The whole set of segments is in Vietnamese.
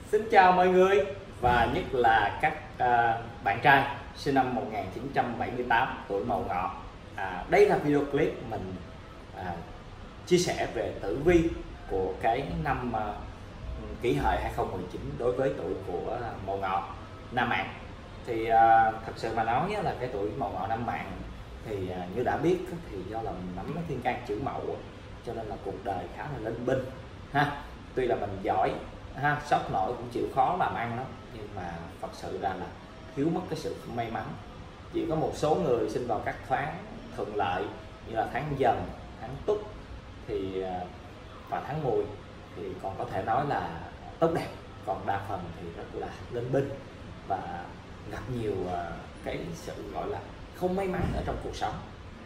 Xin chào mọi người, và nhất là các bạn trai sinh năm 1978 tuổi Mậu Ngọ. Đây là video clip mình chia sẻ về tử vi của cái năm Kỷ Hợi 2019 đối với tuổi của Mậu Ngọ nam mạng. Thì thật sự mà nói là cái tuổi Mậu Ngọ nam mạng thì như đã biết thì do là mình nắm thiên can chữ Mậu, cho nên là cuộc đời khá là linh binh ha. Tuy là mình giỏi ha, sốc nổi cũng chịu khó làm ăn lắm, nhưng mà thật sự ra là thiếu mất cái sự may mắn. Chỉ có một số người sinh vào các tháng thuận lợi như là tháng Dần, tháng Tuất thì và tháng Mùi thì còn có thể nói là tốt đẹp, còn đa phần thì rất là linh binh và gặp nhiều cái sự gọi là không may mắn ở trong cuộc sống.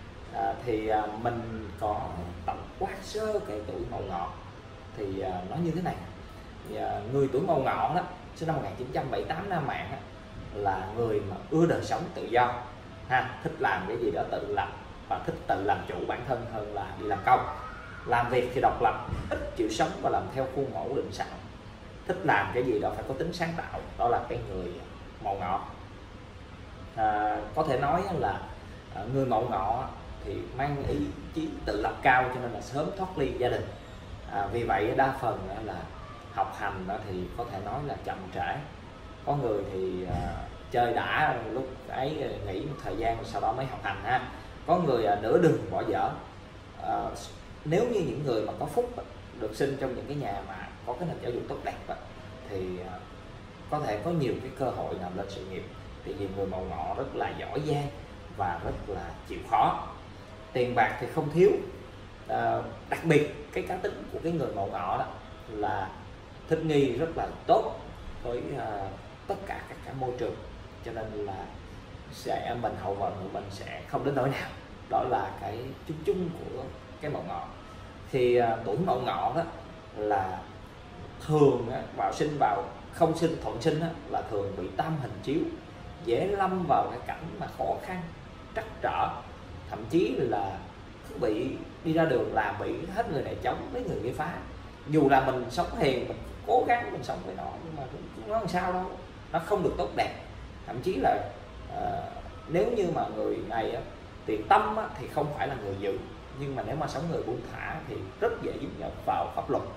Mình có tổng quát sơ cái tuổi Mậu Ngọ thì nó như thế này. Người tuổi Mậu Ngọ đó, sinh năm 1978 nam mạng đó, là người mà ưa đời sống tự do ha, thích làm cái gì đó tự lập và thích tự làm chủ bản thân hơn là đi làm công. Làm việc thì độc lập, ít chịu sống và làm theo khuôn mẫu định sẵn, thích làm cái gì đó phải có tính sáng tạo. Đó là cái người Mậu Ngọ. Có thể nói là người Mậu Ngọ thì mang ý chí tự lập cao, cho nên là sớm thoát ly gia đình. Vì vậy đa phần là học hành đó thì có thể nói là chậm trễ. Có người thì chơi đã lúc ấy nghỉ một thời gian sau đó mới học hành ha. Có người nửa đường bỏ dở. Nếu như những người mà có phúc được sinh trong những cái nhà mà có cái nền giáo dục tốt đẹp thì có thể có nhiều cái cơ hội làm lên sự nghiệp. Thì nhiều người Mậu Ngọ rất là giỏi giang và rất là chịu khó. Tiền bạc thì không thiếu. Đặc biệt cái cá tính của cái người Mậu Ngọ đó là thích nghi rất là tốt với tất cả các cái môi trường, cho nên là mình hậu vận của mình sẽ không đến nỗi nào. Đó là cái chung của cái Mậu Ngọ. Thì tuổi Mậu Ngọ đó là thường sinh vào không sinh thuận sinh là thường bị tam hình chiếu, dễ lâm vào cái cảnh mà khó khăn trắc trở, thậm chí là bị đi ra đường làm bị hết người này chống mấy người kia phá. Dù là mình sống hiền, mình cố gắng mình sống với nó, nhưng mà nó làm sao đâu, nó không được tốt đẹp. Thậm chí là nếu như mà người này tiền tâm thì không phải là người dữ, nhưng mà nếu mà sống người buông thả thì rất dễ dính nhập vào pháp luật.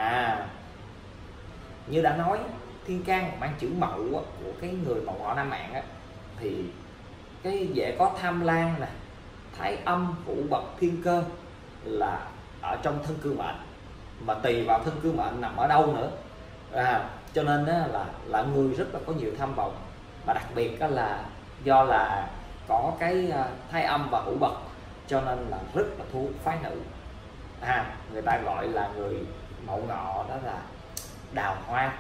Như đã nói, thiên can mang chữ Mậu của cái người Mậu Ngọ nam mạng thì cái dễ có tham lang nè, thái âm, vũ bậc, thiên cơ là ở trong thân cư mệnh, mà tùy vào thân cư mệnh nằm ở đâu nữa. Cho nên là người rất là có nhiều tham vọng, và đặc biệt là do là có cái thái âm và vũ bậc, cho nên là rất là thu hút phái nữ. Người ta gọi là người Mậu Ngọ đó là đào hoa,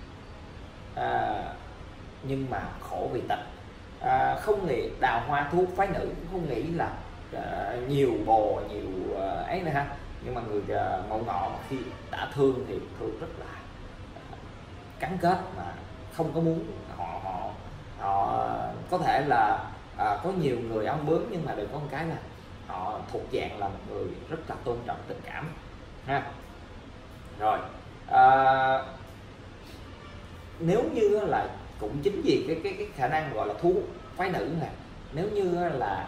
nhưng mà khổ vì tịch. Không nghĩ đào hoa thu hút phái nữ, cũng không nghĩ là nhiều bồ nhiều ấy nữa ha. Nhưng mà người Mậu Ngọ khi đã thương thì thương rất là gắn kết, mà không có muốn họ có thể là có nhiều người ong bướm, nhưng mà được có một cái là họ thuộc dạng là một người rất là tôn trọng tình cảm ha. Rồi nếu như là cũng chính vì cái khả năng gọi là thu hút phái nữ này, nếu như là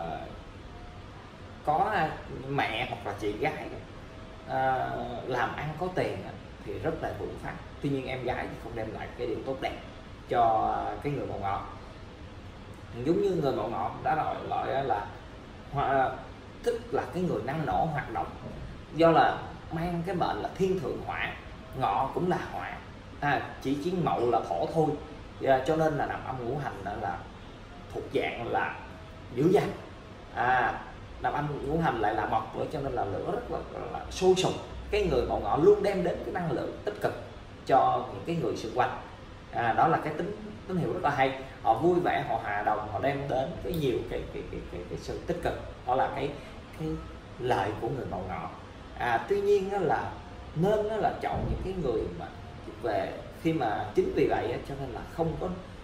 có mẹ hoặc là chị gái làm ăn có tiền thì rất là vững phát. Tuy nhiên em gái thì không đem lại cái điều tốt đẹp cho cái người Mậu Ngọ. Giống như người Mậu Ngọ đã gọi là tức là cái người năng nổ hoạt động, do là mang cái mệnh là thiên thượng hỏa, Ngọ cũng là hỏa, chỉ chiến Mậu là thổ thôi, cho nên là nằm âm ngũ hành là thuộc dạng là dữ dằn. Nằm âm ngũ hành lại là mộc nữa, cho nên là lửa rất là sôi sục. Cái người Mậu Ngọ luôn đem đến cái năng lượng tích cực cho những cái người xung quanh. Đó là cái tín hiệu rất là hay. Họ vui vẻ, họ hòa đồng, họ đem đến cái nhiều cái sự tích cực. Đó là cái lợi của người Mậu Ngọ. Tuy nhiên là nên là chọn những cái người mà về khi mà chính vì vậy cho nên là không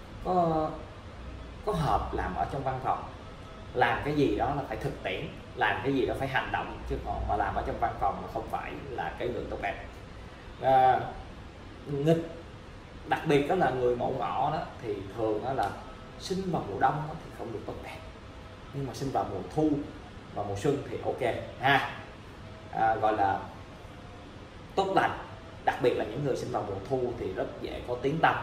có hợp làm ở trong văn phòng. Làm cái gì đó là phải thực tiễn, làm cái gì đó phải hành động, chứ còn mà làm ở trong văn phòng là không phải là cái người tốt đẹp. Nghịch đặc biệt đó là người Mậu Ngọ đó thì thường đó là sinh vào mùa đông thì không được tốt đẹp, nhưng mà sinh vào mùa thu và mùa xuân thì ok ha. Gọi là tốt lành, đặc biệt là những người sinh vào mùa thu thì rất dễ có tiếng tăm.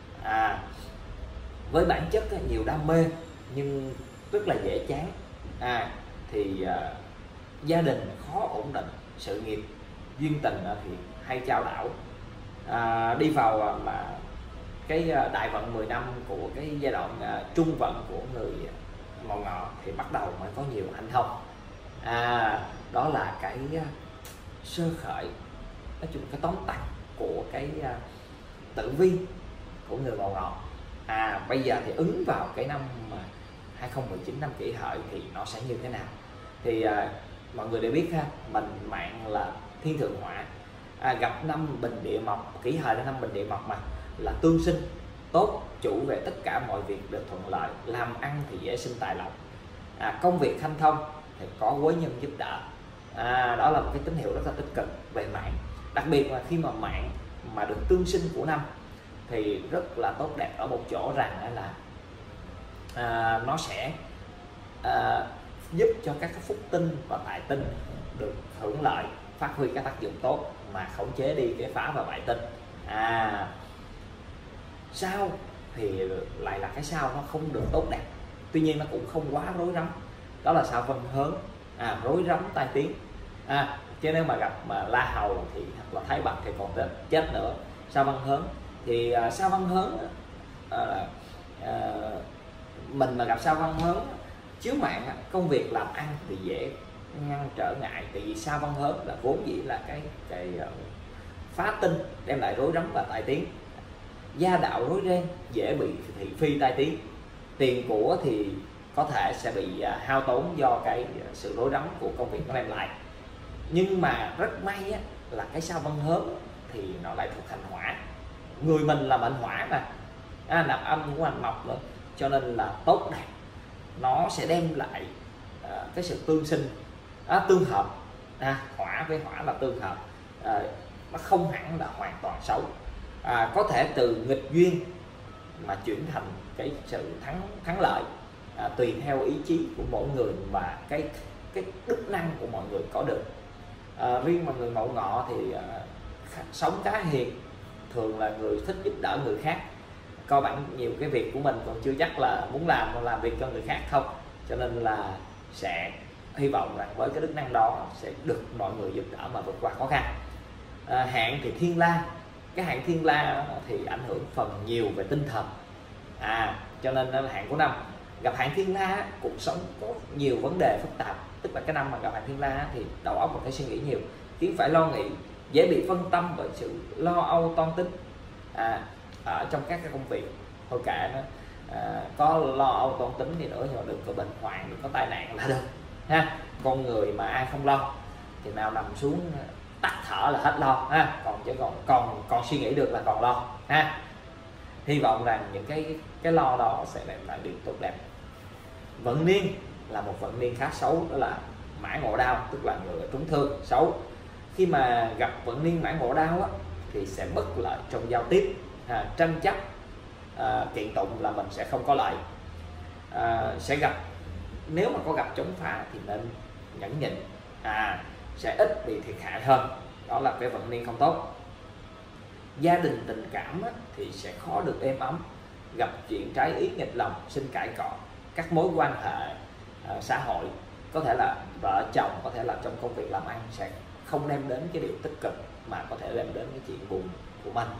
Với bản chất nhiều đam mê nhưng rất là dễ chán, thì gia đình khó ổn định, sự nghiệp duyên tình thì hay chao đảo. Đi vào mà cái đại vận 10 năm của cái giai đoạn trung vận của người Mậu Ngọ thì bắt đầu mới có nhiều hanh thông. Đó là cái sơ khởi, nói chung cái tóm tắt của cái tử vi của người Mậu Ngọ. Bây giờ thì ứng vào cái năm 2019 năm Kỷ Hợi thì nó sẽ như thế nào thì mọi người đều biết ha, mình mạng là thiên thượng hỏa, gặp năm Bình Địa Mộc, Kỷ Hợi là năm Bình Địa Mộc mà là tương sinh tốt, chủ về tất cả mọi việc được thuận lợi, làm ăn thì dễ sinh tài lộc, công việc hanh thông thì có quý nhân giúp đỡ. Đó là một cái tín hiệu rất là tích cực về mạng, đặc biệt là khi mà mạng mà được tương sinh của năm thì rất là tốt đẹp ở một chỗ rằng là nó sẽ giúp cho các phúc tinh và tài tinh được hưởng lợi, phát huy các tác dụng tốt mà khống chế đi cái phá và bại tinh. Sao thì lại là cái sao nó không được tốt đẹp, tuy nhiên nó cũng không quá rối rắm, đó là sao Vân Hớn, rối rắm tai tiếng. Chứ nếu mà gặp mà La Hầu thì hoặc là Thái Bạch thì còn chết nữa. Sao Văn Hớn thì sao Văn Hớn mình mà gặp sao Văn Hớn chiếu mạng công việc làm ăn thì dễ ngăn trở ngại, tại vì sao Văn Hớn là vốn dĩ là cái phá tinh đem lại rối rắm và tai tiếng, gia đạo rối ren, dễ bị thị phi tai tiếng, tiền của thì có thể sẽ bị hao tốn do cái sự rối rắm của công việc nó đem lại. Nhưng mà rất may là cái sao Văn Hớn thì nó lại thuộc hành hỏa, người mình là mệnh hỏa mà, nạp âm của hành mộc nữa, cho nên là tốt đẹp, nó sẽ đem lại cái sự tương sinh, tương hợp. Hỏa với hỏa là tương hợp, nó không hẳn là hoàn toàn xấu, có thể từ nghịch duyên mà chuyển thành cái sự thắng lợi, tùy theo ý chí của mỗi người và cái đức năng của mọi người có được. Riêng mà người Mậu Ngọ thì sống khá hiền, thường là người thích giúp đỡ người khác, coi bạn nhiều cái việc của mình còn chưa chắc là muốn làm việc cho người khác không, cho nên là sẽ hy vọng rằng với cái đức năng đó sẽ được mọi người giúp đỡ mà vượt qua khó khăn. Hạn thì Thiên La, cái hạn Thiên La thì ảnh hưởng phần nhiều về tinh thần, cho nên là hạn của năm gặp hạn Thiên La cuộc sống có nhiều vấn đề phức tạp, tức là cái năm mà gặp hạn Thiên La thì đầu óc mình phải suy nghĩ nhiều, khiến phải lo nghĩ, dễ bị phân tâm bởi sự lo âu toan tính ở trong các cái công việc. Thôi kệ nó, có lo âu toan tính thì nữa nhưng mà đừng có bệnh hoạn, đừng có tai nạn là được ha. Con người mà ai không lo thì nào nằm xuống tắt thở là hết lo ha, còn suy nghĩ được là còn lo ha. Hy vọng rằng những cái lo đó sẽ đem lại điều tốt đẹp. Vận niên là một vận niên khá xấu, đó là Mã Ngọ Đao, tức là người trúng thương xấu. Khi mà gặp vận niên Mã Ngọ Đao thì sẽ bất lợi trong giao tiếp, tranh chấp, kiện tụng là mình sẽ không có lợi. Sẽ gặp, nếu mà có gặp chống phá thì nên nhẫn nhịn, sẽ ít bị thiệt hại hơn, đó là cái vận niên không tốt. Gia đình tình cảm thì sẽ khó được êm ấm, gặp chuyện trái ý nghịch lòng, sinh cãi cọ. Các mối quan hệ xã hội, có thể là vợ chồng, có thể là trong công việc làm ăn sẽ không đem đến cái điều tích cực mà có thể đem đến cái chuyện buồn của mình.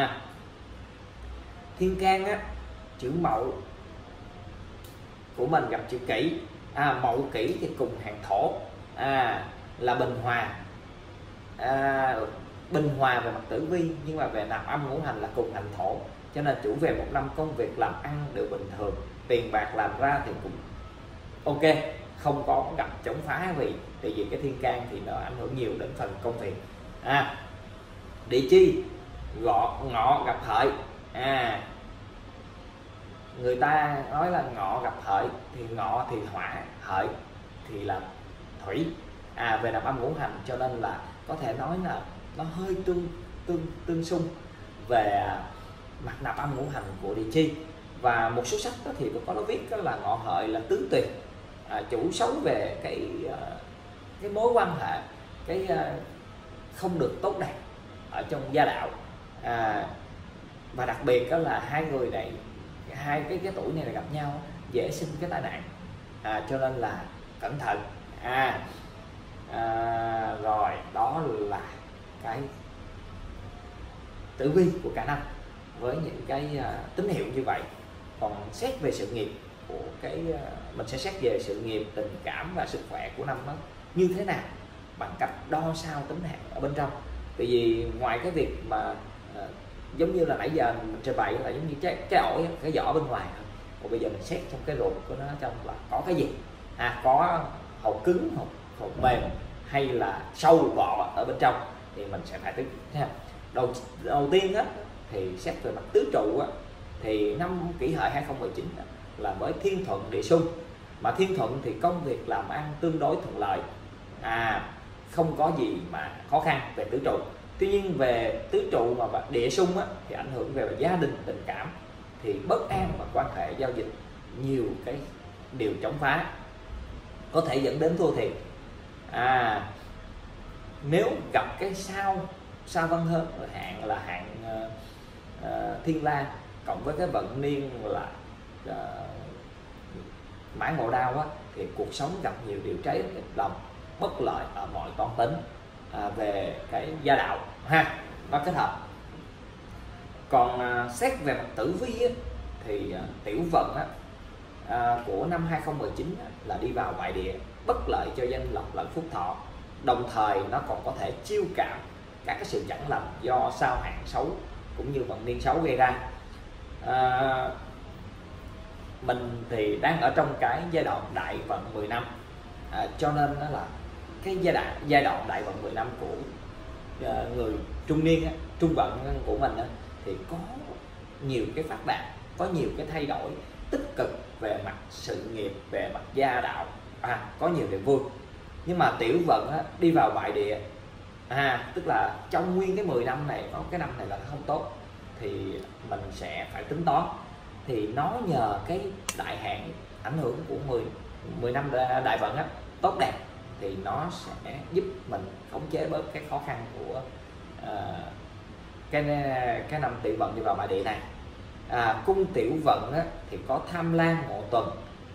Thiên can chữ Mậu của mình gặp chữ Kỷ, Mậu Kỷ thì cùng hàng thổ, là bình hòa, bình hòa về mặt tử vi, nhưng mà về nạp âm ngũ hành là cùng hành thổ, cho nên chủ về một năm công việc làm ăn đều bình thường, tiền bạc làm ra thì cũng ok, không có gặp chống phá, tại vì cái thiên can thì nó ảnh hưởng nhiều đến phần công việc. Địa chi Ngọ gặp Hợi, người ta nói là Ngọ gặp Hợi thì Ngọ thì hỏa, Hợi thì là thủy, về nạp âm ngũ hành, cho nên là có thể nói là nó hơi tương xung về mặt nạp âm ngũ hành của địa chi. Và một số sách đó thì có nó viết đó là ngọ hợi là tứ tuyệt, chủ sống về cái mối quan hệ không được tốt đẹp ở trong gia đạo, và đặc biệt đó là hai người này, hai cái tuổi này là gặp nhau dễ sinh cái tai nạn, cho nên là cẩn thận. Rồi đó là cái tử vi của cả năm với những cái tín hiệu như vậy. Còn xét về sự nghiệp của mình sẽ xét về sự nghiệp, tình cảm và sức khỏe của năm nó như thế nào bằng cách đo sao tính hạn ở bên trong. Tại vì ngoài cái việc mà giống như là nãy giờ mình trình bày là giống như trái ổi, cái vỏ bên ngoài thôi. Còn bây giờ mình xét trong cái ruột của nó trong là có cái gì, có hột cứng, hột mềm hay là sâu bọ ở bên trong thì mình sẽ phải tính. Đầu tiên á, thì xét về mặt tứ trụ á, thì năm Kỷ Hợi 2019 á, là với thiên thuận địa xung, mà thiên thuận thì công việc làm ăn tương đối thuận lợi, không có gì mà khó khăn về tứ trụ. Tuy nhiên về tứ trụ mà địa xung á, thì ảnh hưởng về gia đình, tình cảm thì bất an và quan hệ giao dịch nhiều cái điều chống phá, có thể dẫn đến thua thiệt. Nếu gặp cái sao Văn Hơn là hạn Thiên La cộng với cái vận niên là Mã Ngộ Đao á, thì cuộc sống gặp nhiều điều trái nghịch lòng, bất lợi ở mọi toan tính về cái gia đạo nó kết hợp. Còn xét về mặt tử vi á, thì tiểu vận á, của năm 2019 á, là đi vào bại địa, bất lợi cho danh lộc lẫn phúc thọ, đồng thời nó còn có thể chiêu cảm các cái sự chẳng lành do sao hạn xấu cũng như vận niên xấu gây ra. Mình thì đang ở trong cái giai đoạn đại vận 10 năm, cho nên đó là cái giai đoạn đại vận 10 năm của người trung niên á, trung vận của mình á, thì có nhiều cái phát đạt, có nhiều cái thay đổi tích cực về mặt sự nghiệp, về mặt gia đạo, có nhiều niềm vui. Nhưng mà tiểu vận á, đi vào bại địa, tức là trong nguyên cái 10 năm này có cái năm này là không tốt, thì mình sẽ phải tính toán. Thì nó nhờ cái đại hạn ảnh hưởng của 10 năm đại vận á, tốt đẹp, thì nó sẽ giúp mình khống chế bớt cái khó khăn của cái năm tiểu vận đi vào bại địa này. Cung tiểu vận á, thì có Tham Lang Ngọ Tuần.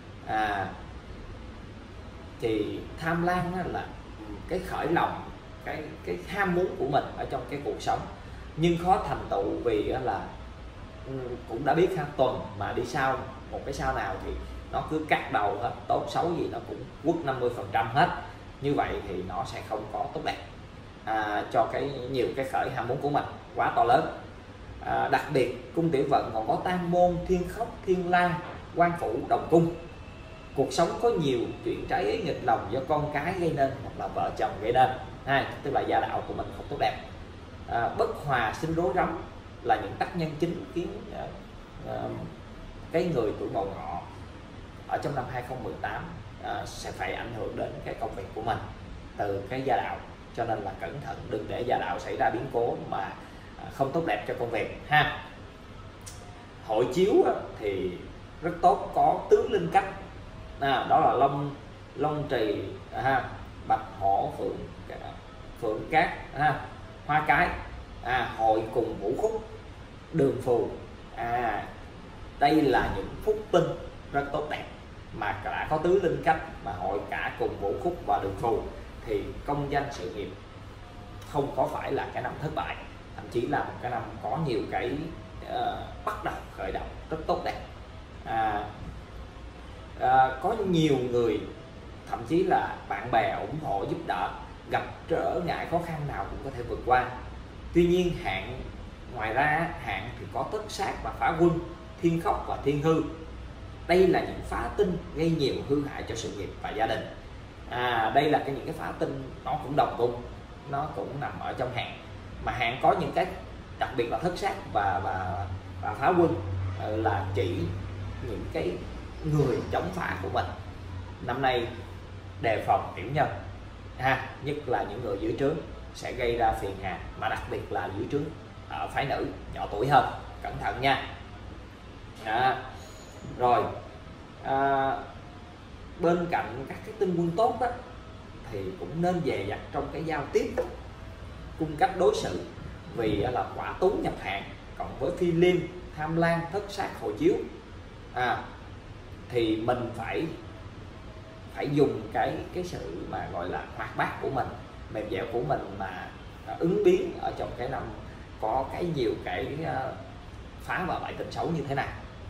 Thì Tham Lang á, là cái khởi lòng, cái ham muốn của mình ở trong cái cuộc sống, nhưng khó thành tựu vì là cũng đã biết tuần mà đi sau một cái sao nào thì nó cứ cắt đầu hết, tốt xấu gì nó cũng quất 50% hết. Như vậy thì nó sẽ không có tốt đẹp cho nhiều cái khởi ham muốn của mình quá to lớn. Đặc biệt cung tiểu vận còn có Tam Môn, Thiên Khốc, Thiên La, Quan Phủ, Đồng Cung. Cuộc sống có nhiều chuyện trái ý nghịch lòng do con cái gây nên hoặc là vợ chồng gây nên, tức là gia đạo của mình không tốt đẹp. Bất hòa sinh rối rắm là những tác nhân chính khiến cái người tuổi Mậu Ngọ ở trong năm 2018 sẽ phải ảnh hưởng đến cái công việc của mình từ cái gia đạo, cho nên là cẩn thận đừng để gia đạo xảy ra biến cố mà không tốt đẹp cho công việc Hội chiếu thì rất tốt, có tứ linh cách, đó là Long Trì, Bạch Hổ, Phượng Cát, Hoa Cái, Hội cùng Ngũ Khúc, Đường Phù. Đây là những phúc tinh rất tốt đẹp, mà đã có tứ linh cách mà hội cả cùng Ngũ Khúc và Đường Phù thì công danh sự nghiệp không có phải là cái năm thất bại, thậm chí là một cái năm có nhiều cái bắt đầu khởi động rất tốt đẹp. Có nhiều người, thậm chí là bạn bè ủng hộ giúp đỡ, gặp trở ngại khó khăn nào cũng có thể vượt qua. Tuy nhiên ngoài ra hạn thì có Tất Sát và Phá Quân, Thiên Khốc và Thiên Hư. Đây là những phá tinh gây nhiều hư hại cho sự nghiệp và gia đình. Đây là những cái phá tinh nó cũng đồng cung, nó cũng nằm ở trong hạn. Mà hạn có những cái đặc biệt là Thất Sát và Phá Quân là chỉ những cái người chống phá của mình. Năm nay đề phòng tiểu nhân, nhất là những người dưới trướng sẽ gây ra phiền hà, mà đặc biệt là dưới trướng ở phái nữ nhỏ tuổi hơn. cẩn thận nha. Rồi bên cạnh các cái tinh quân tốt đó, thì cũng nên dè dặt trong cái giao tiếp, cung cách đối xử, vì là quả tú nhập hạn cộng với phi liêm, tham lan, thất sát, hộ chiếu, thì mình phải dùng cái sự mà gọi là hoạt bát của mình, mềm dẻo của mình mà ứng biến ở trong cái năm có cái nhiều cái phá và bại tình xấu như thế này.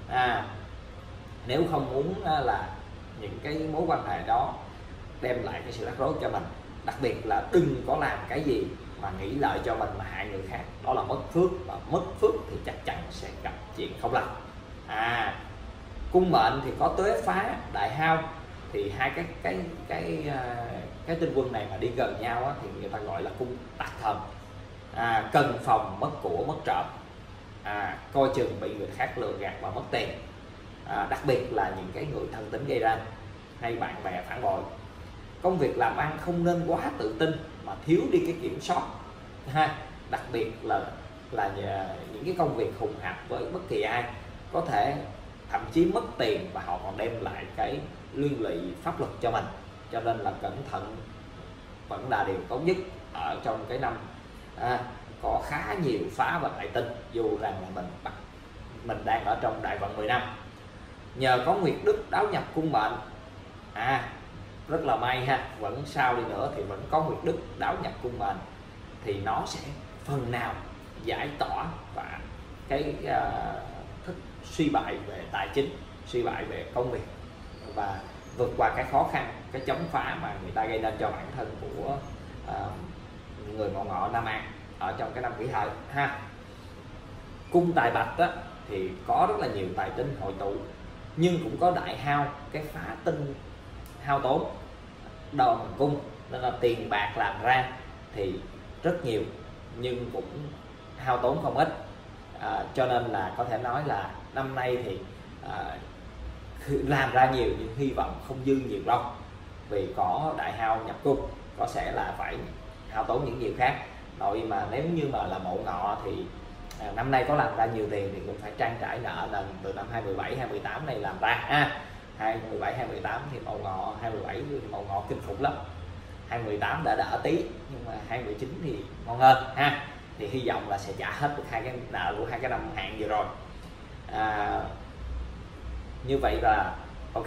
Nếu không muốn là những cái mối quan hệ đó đem lại cái sự rắc rối cho mình, đặc biệt là đừng có làm cái gì mà nghĩ lợi cho mình mà hại người khác, đó là mất phước, và mất phước thì chắc chắn sẽ gặp chuyện không lành. Cung mệnh thì có tuế phá, đại hao, thì hai cái tinh quân này mà đi gần nhau á, thì người ta gọi là cung tạc thần. Cần phòng mất của, mất trộm, coi chừng bị người khác lừa gạt và mất tiền, đặc biệt là những cái người thân tín gây ra, hay bạn bè phản bội. Công việc làm ăn không nên quá tự tin mà thiếu đi cái kiểm soát, đặc biệt là những cái công việc hùng hạp với bất kỳ ai, có thể thậm chí mất tiền và họ còn đem lại cái liên lụy pháp luật cho mình. Cho nên là cẩn thận vẫn là điều tốt nhất ở trong cái năm có khá nhiều phá và đại tinh, dù rằng là mình đang ở trong đại vận 10 năm. Nhờ có nguyệt đức đáo nhập cung mệnh, rất là may ha, vẫn sao đi nữa thì vẫn có nguyệt đức đáo nhập cung mệnh, thì nó sẽ phần nào giải tỏa và cái thức suy bại về tài chính, suy bại về công việc, và vượt qua cái khó khăn, cái chống phá mà người ta gây nên cho bản thân của người Mậu Ngọ Nam An ở trong cái năm Kỷ Hợi ha. Cung tài bạch á, thì có rất là nhiều tài tinh hội tụ, nhưng cũng có đại hao, cái phá tinh hao tốn đầu bằng cung, nên là tiền bạc làm ra thì rất nhiều nhưng cũng hao tốn không ít. Cho nên là có thể nói là năm nay thì làm ra nhiều nhưng hy vọng không dư nhiều đâu, vì có đại hao nhập cung, có sẽ là phải hao tốn những điều khác. Nội mà nếu như mà là Mậu Ngọ thì năm nay có làm ra nhiều tiền thì cũng phải trang trải nợ nần từ năm 2017, 2018 này làm ra 2017, 2018 thì Mậu Ngọ, 2017 thì Mậu Ngọ kinh khủng lắm, 2018 đã đỡ tí nhưng mà 2019 thì ngon hơn ha. Thì hy vọng là sẽ trả hết được hai cái nợ của hai cái năm hạn vừa rồi. Như vậy là ok.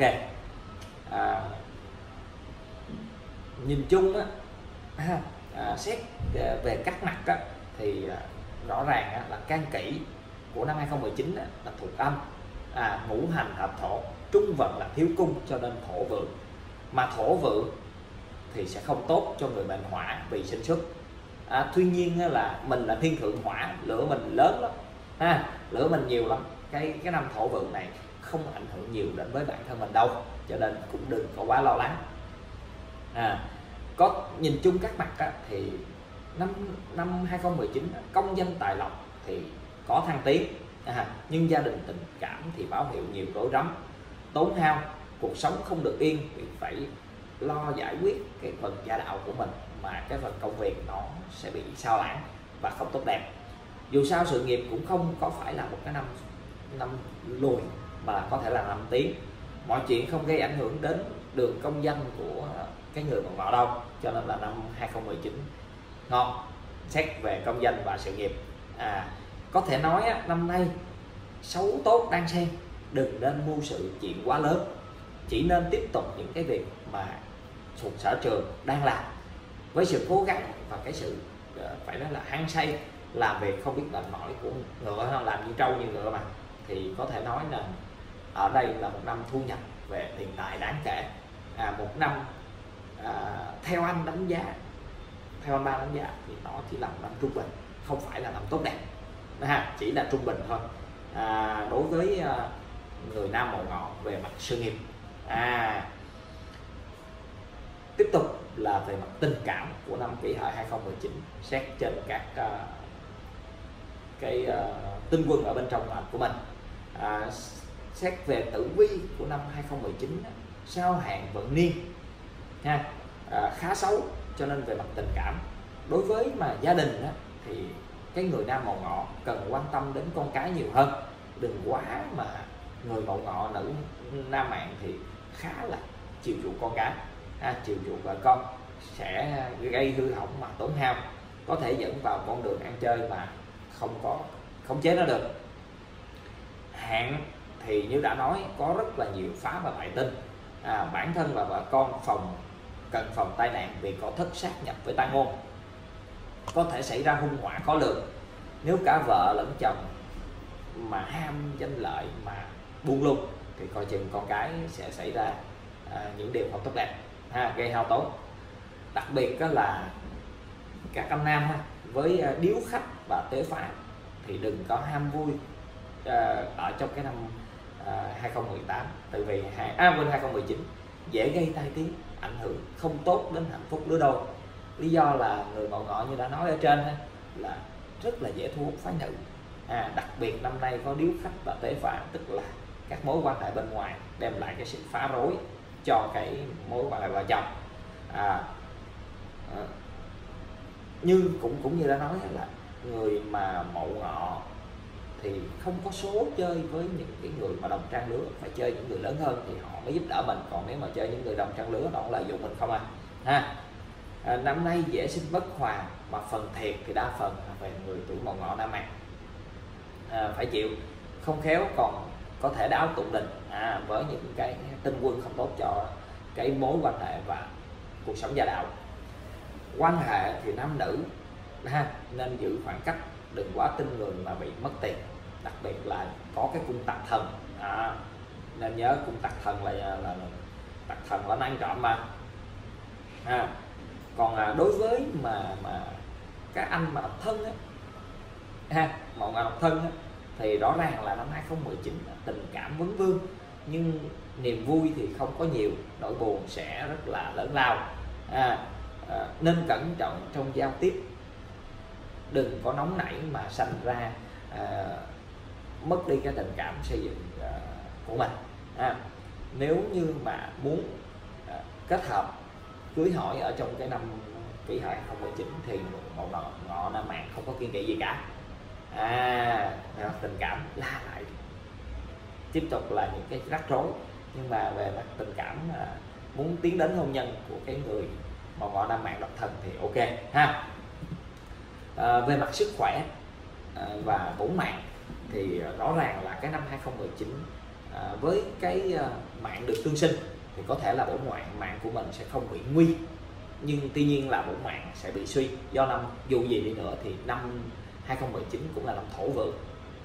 Nhìn chung á, xét về các mặt á, thì rõ ràng á, là can kỷ của năm 2019 á, là thuộc âm, ngũ hành hợp thổ, trung vận là thiếu cung, cho nên thổ vượng, mà thổ vượng thì sẽ không tốt cho người mệnh hỏa vì sinh xuất. Tuy nhiên là mình là thiên thượng hỏa, lửa mình lớn lắm, lửa mình nhiều lắm, cái năm thổ vượng này không ảnh hưởng nhiều đến với bản thân mình đâu, cho nên cũng đừng có quá lo lắng. Có nhìn chung các mặt á, thì năm 2019 công danh tài lộc thì có thăng tiến, nhưng gia đình tình cảm thì báo hiệu nhiều rối rắm, tốn hao, cuộc sống không được yên vì phải lo giải quyết cái phần gia đạo của mình, mà cái phần công việc nó sẽ bị sao lãng và không tốt đẹp. Dù sao sự nghiệp cũng không có phải là một cái năm lùi, mà có thể là năm tiến. Mọi chuyện không gây ảnh hưởng đến đường công danh của cái người Mậu Ngọ đâu, cho nên là năm 2019 ngon xét về công danh và sự nghiệp. Có thể nói năm nay xấu tốt đang xen, đừng nên mưu sự chuyện quá lớn, chỉ nên tiếp tục những cái việc mà thuộc sở trường đang làm với sự cố gắng và cái sự phải nói là hăng say làm việc không biết mệt mỏi của ngựa, làm như trâu như ngựa mà, thì có thể nói là ở đây là một năm thu nhập về tiền tài đáng kể. Một năm theo anh đánh giá, theo anh Ba đánh giá thì nó chỉ là một năm trung bình, không phải là năm tốt đẹp, chỉ là trung bình thôi. Đối với người Nam Mậu Ngọ về mặt sự nghiệp. Tiếp tục là về mặt tình cảm của năm Kỷ Hợi 2019, xét trên các cái tinh quân ở bên trong mệnh của mình. Xét về tử vi của năm 2019 sao hạn vận niên khá xấu, cho nên về mặt tình cảm đối với mà gia đình thì cái người nam mậu ngọ cần quan tâm đến con cái nhiều hơn, đừng quá mà người mậu ngọ nữ nam mạng thì khá là chiều chuộng con cái, chiều chuộng vợ con sẽ gây hư hỏng mà tổn hao, có thể dẫn vào con đường ăn chơi mà không có khống chế nó được. Hạn thì như đã nói có rất là nhiều phá và bại tinh, bản thân và vợ con cần phòng tai nạn vì có thất sát nhập với tai ngôn, có thể xảy ra hung họa khó lường. Nếu cả vợ lẫn chồng mà ham danh lợi mà buông lung thì coi chừng con cái sẽ xảy ra những điều không tốt đẹp, gây hao tốn. Đặc biệt đó là các anh nam với điếu khách và tế phá thì đừng có ham vui ở trong cái năm 2018, tại vì 2019 dễ gây tai tiếng, ảnh hưởng không tốt đến hạnh phúc lứa đôi. Lý do là người mậu ngọ như đã nói ở trên là rất là dễ thu hút phái nữ, đặc biệt năm nay có điếu khách và tế phá, tức là các mối quan hệ bên ngoài đem lại cái sự phá rối cho cái mối quan hệ vợ chồng. Như cũng như đã nói là người mà mậu ngọ thì không có số chơi với những cái người mà đồng trang lứa, phải chơi những người lớn hơn thì họ mới giúp đỡ mình, còn nếu mà chơi những người đồng trang lứa họ lợi dụng mình không năm nay dễ sinh bất hòa, mà phần thiệt thì đa phần là về người tuổi mậu ngọ nam mạng, phải chịu, không khéo còn có thể đáo tụng đình với những cái tinh quân không tốt cho cái mối quan hệ và cuộc sống gia đạo. Quan hệ thì nam nữ nên giữ khoảng cách, đừng quá tin người mà bị mất tiền, đặc biệt là có cái cung tặc thần, nên nhớ cung tặc thần là tặc thần là ăn trộm mà. Còn đối với mà các anh mà độc thân mậu ngọ độc thân thì rõ ràng là năm 2019 tình cảm vấn vương, nhưng niềm vui thì không có nhiều, nỗi buồn sẽ rất là lớn lao. Nên cẩn trọng trong giao tiếp, đừng có nóng nảy mà sanh ra mất đi cái tình cảm xây dựng của mình. Nếu như mà muốn kết hợp cưới hỏi ở trong cái năm Kỷ Hợi 2019 thì mậu ngọ nam mạng không có kiêng kỵ gì cả. Tình cảm la lại tiếp tục là những cái rắc rối, nhưng mà về mặt tình cảm muốn tiến đến hôn nhân của cái người mậu ngọ nam mạng độc thân thì ok về mặt sức khỏe và bổn mạng thì rõ ràng là cái năm 2019 với cái mạng được tương sinh thì có thể là bổn mạng của mình sẽ không bị nguy, nhưng tuy nhiên là bổn mạng sẽ bị suy, do năm dù gì đi nữa thì năm 2019 cũng là năm thổ vượng,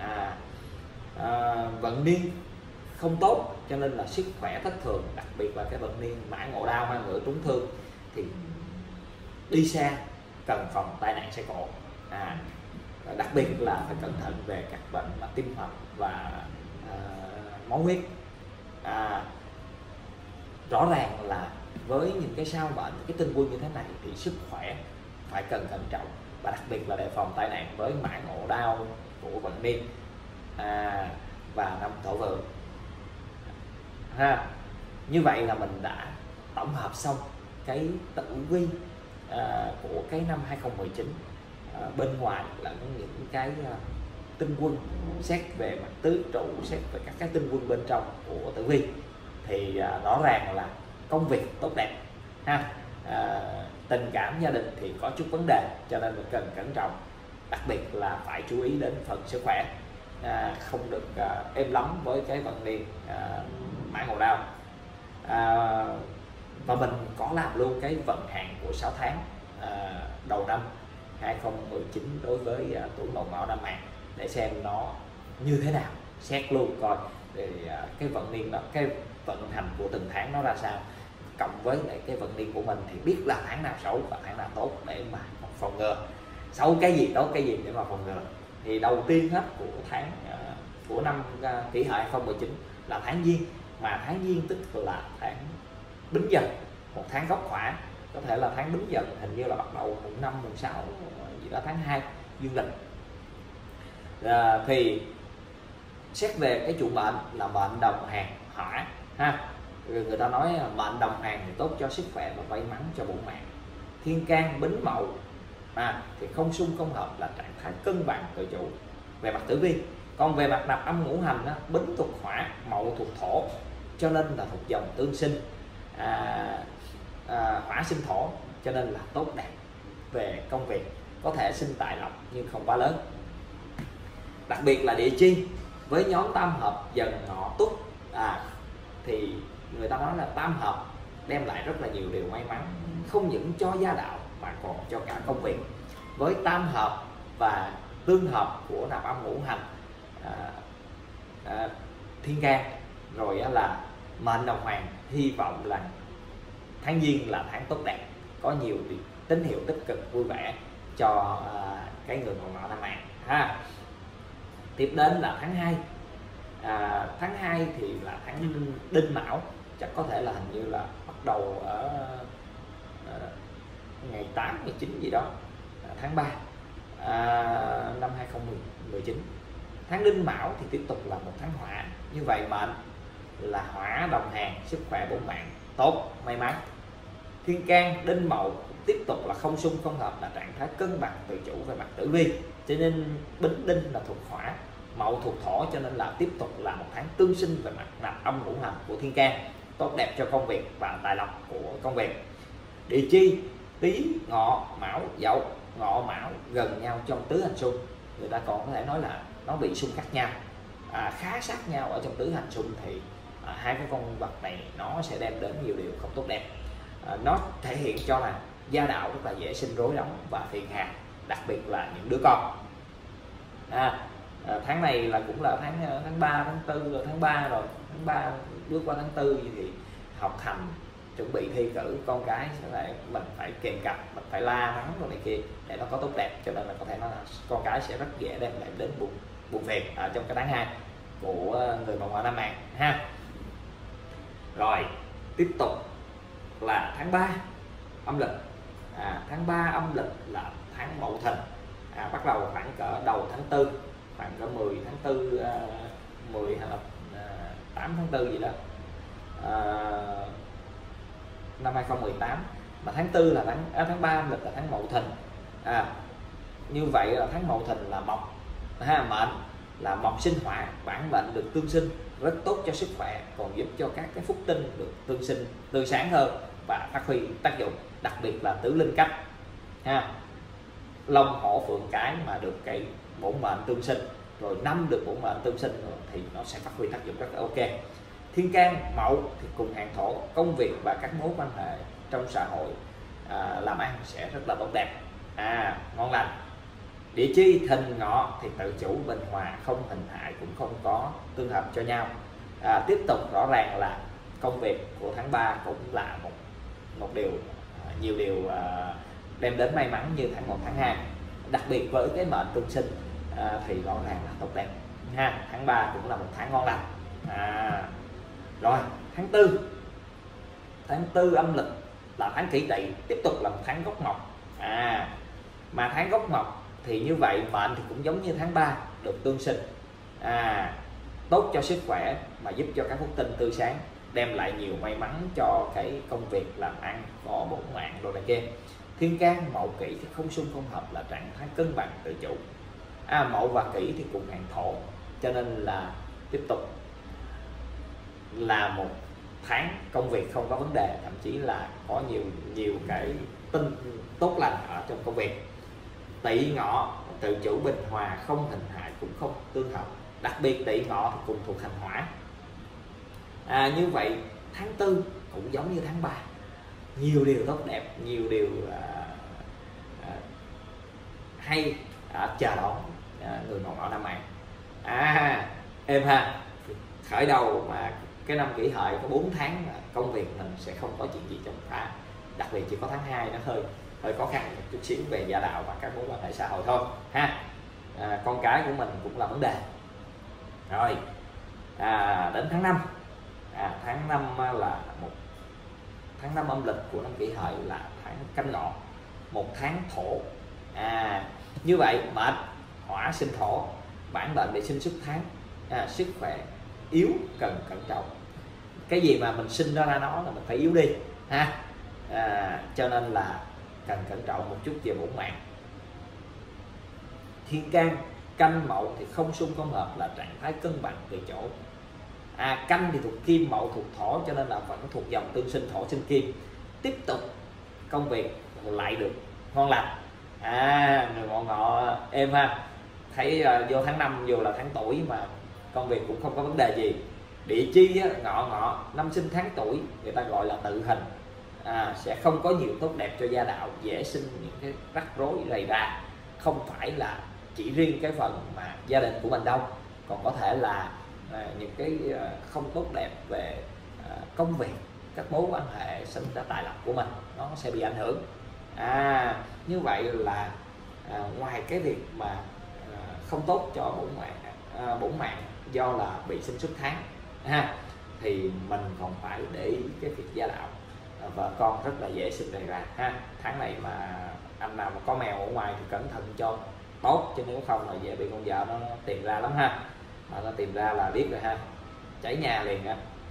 vận niên không tốt cho nên là sức khỏe thất thường, đặc biệt là cái vận niên mã ngộ đao mang ngựa trúng thương thì đi xe cần phòng tai nạn xe cộ, đặc biệt là phải cẩn thận về các bệnh mà tim mạch và máu huyết. Rõ ràng là với những cái sao mệnh, cái tinh quân như thế này thì sức khỏe phải cần thận trọng, và đặc biệt là đề phòng tai nạn với mã ngộ đao của vận niên và năm thổ vượng. Như vậy là mình đã tổng hợp xong cái tử vi của cái năm 2019, bên ngoài là những cái tinh quân xét về mặt tứ trụ, xét về các cái tinh quân bên trong của tử vi thì rõ ràng là công việc tốt đẹp tình cảm gia đình thì có chút vấn đề, cho nên mình cần cẩn trọng, đặc biệt là phải chú ý đến phần sức khỏe, không được êm lắm với cái vận niên mã ngộ đao. Và mình có làm luôn cái vận hạn của 6 tháng đầu năm 2019 đối với tuổi mậu ngọ nam mạng để xem nó như thế nào, xét luôn coi thì cái vận niên đó, cái vận hành của từng tháng nó ra sao, cộng với lại cái vận niên của mình thì biết là tháng nào xấu và tháng nào tốt để mà phòng ngừa, xấu cái gì tốt cái gì để mà phòng ngừa. Thì đầu tiên hết của tháng của năm Kỷ Hợi 2019 là tháng Giêng, mà tháng Giêng tức là tháng Bính Dần, một tháng góc hỏa, có thể là tháng Bính Dần, hình như là bắt đầu mùng 5, mùng 6 gì đó, tháng 2 dương lịch. Thì xét về cái chủ mệnh là mệnh đồng hàng hỏa người ta nói mệnh đồng hàng thì tốt cho sức khỏe và may mắn cho bổn mạng. Thiên can Bính Mậu thì không xung không hợp là trạng thái cân bằng tự chủ về mặt tử vi. Còn về mặt nạp âm ngũ hành Bính thuộc hỏa, Mậu thuộc thổ, cho nên là thuộc dòng tương sinh, hỏa sinh thổ, cho nên là tốt đẹp về công việc, có thể sinh tài lộc nhưng không quá lớn. Đặc biệt là địa chi với nhóm tam hợp Dần Ngọ Tuất thì người ta nói là tam hợp đem lại rất là nhiều điều may mắn, không những cho gia đạo mà còn cho cả công việc. Với tam hợp và tương hợp của nạp âm ngũ hành thiên can rồi là mệnh đồng hoàng, hy vọng là tháng Giêng là tháng tốt đẹp, có nhiều tín hiệu tích cực vui vẻ cho cái người ngọ năm mạng ha. Tiếp đến là tháng 2. Tháng 2 thì là tháng Đinh Mão, chắc có thể là hình như là bắt đầu ở ngày 8, ngày 9 gì đó, tháng 3 năm 2019. Tháng Đinh Mão thì tiếp tục là một tháng hỏa, như vậy mệnh là hỏa đồng hàng, sức khỏe bổn mạng tốt, may mắn. Thiên can Đinh Mậu tiếp tục là không xung không hợp, là trạng thái cân bằng tự chủ về mặt tử vi, cho nên Bính Đinh là thuộc hỏa, Mậu thuộc thổ, cho nên là tiếp tục là một tháng tương sinh về mặt nạp âm ngũ hành của thiên can, tốt đẹp cho công việc và tài lộc của công việc. Địa chi Tý Ngọ Mão Dậu, Ngọ Mão gần nhau trong tứ hành xung, người ta còn có thể nói là nó bị xung khắc nhau, khá sát nhau ở trong tứ hành xung, thì hai cái con vật này nó sẽ đem đến nhiều điều không tốt đẹp. Nó thể hiện cho là gia đạo rất là dễ sinh rối rắm và phiền hà, đặc biệt là những đứa con. Tháng này là cũng là tháng 3, tháng 4 rồi, tháng 3 rồi, tháng 3 bước qua tháng 4 thì học hành chuẩn bị thi cử, con cái sẽ lại mình phải kèm cặp, mình phải la mắng rồi này kia để nó có tốt đẹp, cho nên là có thể nói là con cái sẽ rất dễ đem lại đến buồn phiền ở trong cái tháng 2 của người mậu ngọ năm mạng ha. Rồi tiếp tục là tháng 3 âm lịch. Tháng 3 âm lịch là tháng Mậu Thìn, bắt đầu khoảng cỡ đầu tháng 4, khoảng cỡ 10 tháng 4, 10 hay là 8 tháng 4 gì đó, năm 2018. Mà tháng 4 là tháng 3 âm lịch là tháng Mậu Thìn. Như vậy là tháng Mậu Thìn là mộc mệnh là mộc sinh hỏa, bản mệnh được tương sinh, rất tốt cho sức khỏe, còn giúp cho các cái phúc tinh được tương sinh tươi sáng hơn và phát huy tác dụng, đặc biệt là tứ linh cách Long Hổ Phượng Cái mà được cái bổn mệnh tương sinh, rồi năm được bổn mệnh tương sinh rồi, thì nó sẽ phát huy tác dụng rất là ok. Thiên can Mậu thì cùng hàng thổ, công việc và các mối quan hệ trong xã hội làm ăn sẽ rất là tốt đẹp, ngon lành. Địa chi Thìn Ngọ thì tự chủ bình hòa, không hình hại cũng không có tương hợp cho nhau. Tiếp tục rõ ràng là công việc của tháng 3 cũng là một điều, nhiều điều đem đến may mắn như tháng 1, tháng 2, đặc biệt với cái mệnh tương sinh thì rõ ràng là tốt đẹp ha. Tháng 3 cũng là một tháng ngon lành. Rồi tháng 4 âm lịch là tháng Kỷ Tỵ, tiếp tục là một tháng gốc mộc. Mà tháng gốc mộc thì như vậy mệnh thì cũng giống như tháng 3 được tương sinh, tốt cho sức khỏe mà giúp cho các phúc tinh tươi sáng, đem lại nhiều may mắn cho cái công việc làm ăn, có bổn mạng đồ này kia. Thiên can Mậu Kỷ thì không xung không hợp, là trạng thái cân bằng tự chủ. Mậu và Kỷ thì cùng hàng thổ, cho nên là tiếp tục là một tháng công việc không có vấn đề, thậm chí là có nhiều cái tin tốt lành ở trong công việc. Tỵ Ngọ tự chủ bình hòa, không hình hại cũng không tương hợp, đặc biệt Tỵ Ngọ thì cùng thuộc hành hỏa. Như vậy tháng 4 cũng giống như tháng 3, nhiều điều tốt đẹp, nhiều điều hay chờ đón người mậu ngọ năm mạng. Em ha, khởi đầu mà cái năm Kỷ Hợi có 4 tháng công việc mình sẽ không có chuyện gì trong phá, đặc biệt chỉ có tháng 2 nó hơi khó khăn một chút xíu về gia đạo và các mối quan hệ xã hội thôi ha. Con cái của mình cũng là vấn đề. Rồi đến tháng 5, tháng 5 là tháng 5 âm lịch của năm Kỷ Hợi là tháng Canh Ngọ, một tháng thổ. Như vậy mệnh hỏa sinh thổ, bản mệnh để sinh xuất tháng, sức khỏe yếu, cần cẩn trọng. Cái gì mà mình sinh ra nó là mình phải yếu đi ha. Cho nên là cần cẩn trọng một chút về bổn mạng. Thiên can canh mậu thì không xung không hợp, là trạng thái cân bằng từ chỗ. Canh thì thuộc kim, mậu thuộc thổ, cho nên là vẫn thuộc dòng tương sinh thổ sinh kim. Tiếp tục công việc lại được ngon lành. Người Ngọ êm ha. Thấy vô tháng 5 dù là tháng tuổi mà công việc cũng không có vấn đề gì. Địa chi Ngọ năm sinh tháng tuổi, người ta gọi là tự hình, sẽ không có nhiều tốt đẹp cho gia đạo, dễ sinh những cái rắc rối rầy ra. Không phải là chỉ riêng cái phần mà gia đình của mình đâu, còn có thể là những cái không tốt đẹp về công việc, các mối quan hệ sinh ra tài lộc của mình nó sẽ bị ảnh hưởng. Như vậy là ngoài cái việc mà không tốt cho bổn mạng do là bị sinh xuất tháng thì mình còn phải để ý cái việc gia đạo, vợ con rất là dễ sinh ra tháng này mà anh nào mà có mèo ở ngoài thì cẩn thận cho tốt, chứ nếu không là dễ bị con vợ nó tìm ra lắm mà nó tìm ra là biết rồi cháy nhà liền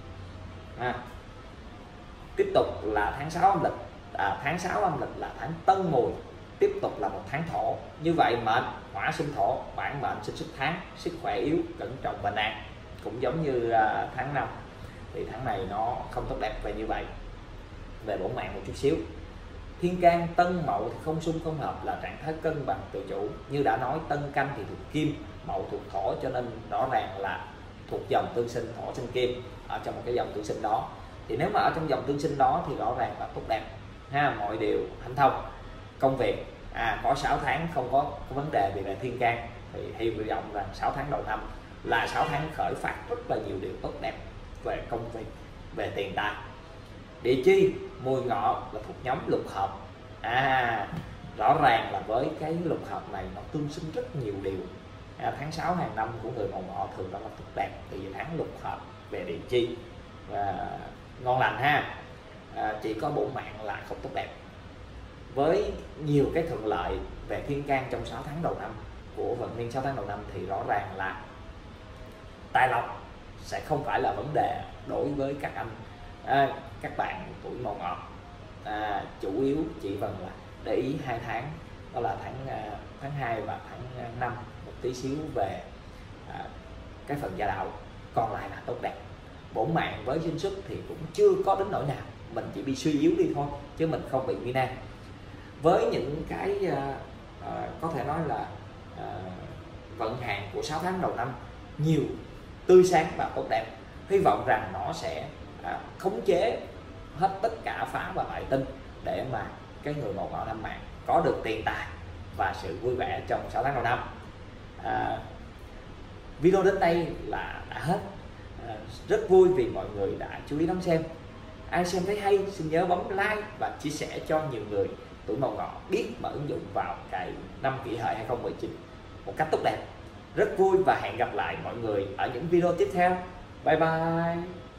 Tiếp tục là tháng 6 âm lịch. Tháng 6 âm lịch là tháng Tân Mùi, tiếp tục là một tháng thổ. Như vậy mệnh hỏa sinh thổ, bản mệnh sinh xuất tháng, sức khỏe yếu, cẩn trọng bệnh nan, cũng giống như tháng 5 thì tháng này nó không tốt đẹp về như vậy về bổn mạng một chút xíu. Thiên can Tân Mậu thì không xung không hợp, là trạng thái cân bằng tự chủ. Như đã nói, Tân canh thì thuộc kim, Mậu thuộc thổ, cho nên rõ ràng là thuộc dòng tương sinh thổ sinh kim. Ở trong một cái dòng tương sinh đó thì nếu mà ở trong dòng tương sinh đó thì rõ ràng là tốt đẹp mọi điều hanh thông. Công việc có 6 tháng không có vấn đề về thiên can, thì hy vọng rằng 6 tháng đầu năm là 6 tháng khởi phát rất là nhiều điều tốt đẹp về công việc, về tiền tài. Địa chi Mùi Ngọ là thuộc nhóm lục hợp. Rõ ràng là với cái lục hợp này nó tương sinh rất nhiều điều. Tháng 6 hàng năm của người Mậu Ngọ thường rất là tốt đẹp, vì tháng lục hợp về địa chi và ngon lành chỉ có bổn mạng là không tốt đẹp. Với nhiều cái thuận lợi về thiên can trong 6 tháng đầu năm của vận niên 6 tháng đầu năm thì rõ ràng là tài lộc sẽ không phải là vấn đề đối với các anh các bạn tuổi Mậu Ngọ. Chủ yếu chỉ cần là để ý 2 tháng, đó là tháng 2 và tháng 5 một tí xíu về cái phần gia đạo, còn lại là tốt đẹp. Bổn mạng với sinh xuất thì cũng chưa có đến nỗi nào, mình chỉ bị suy yếu đi thôi chứ mình không bị nguy nan. Với những cái có thể nói là vận hạn của 6 tháng đầu năm nhiều tươi sáng và tốt đẹp, hy vọng rằng nó sẽ khống chế hết tất cả phá và bại tinh để mà cái người Mậu Ngọ năm mạng có được tiền tài và sự vui vẻ trong 6 tháng đầu năm. Video đến đây là đã hết. Rất vui vì mọi người đã chú ý đón xem. Ai xem thấy hay xin nhớ bấm like và chia sẻ cho nhiều người tuổi Mậu Ngọ biết và ứng dụng vào cái năm Kỷ Hợi 2019 một cách tốt đẹp. Rất vui và hẹn gặp lại mọi người ở những video tiếp theo. Bye bye.